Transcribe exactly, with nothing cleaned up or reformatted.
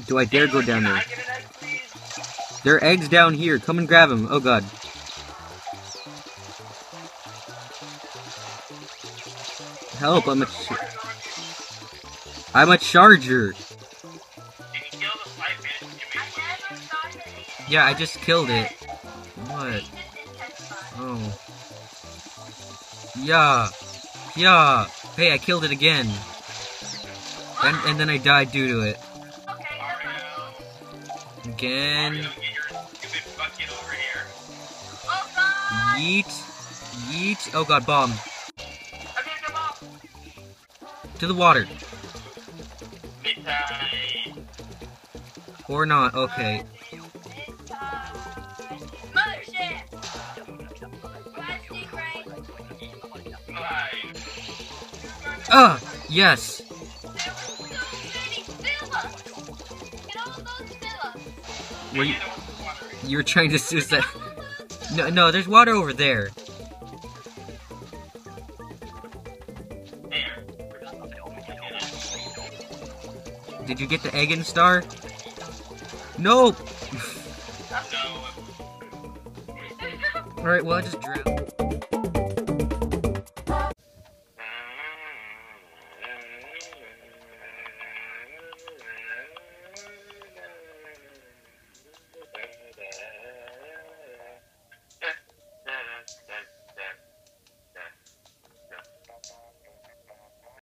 Do I dare go down there? There are eggs down here. Come and grab them. Oh god. Help! I'm a. Ch I'm a charger. Yeah, I just killed it. What? Oh. Yeah. Yeah. Hey, I killed it again. And, and then I died due to it. Again. Yeet. Yeet. Oh god, bomb. To the water. Or not, okay. Ah, yes. Were you, you were trying to use that? No, no, there's water over there. Did you get the egg and star? Nope. Alright, well, I just drowned.